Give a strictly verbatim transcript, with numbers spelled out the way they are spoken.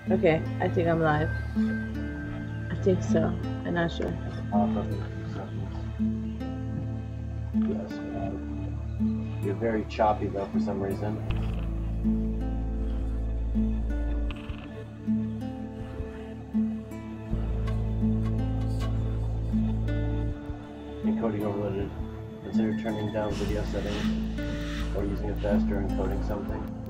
Okay, I think I'm live. I think so. I'm not sure. Off of it. Yes. Uh, you're very choppy though for some reason. Encoding overloaded. Consider turning down video settings or using it faster encoding something.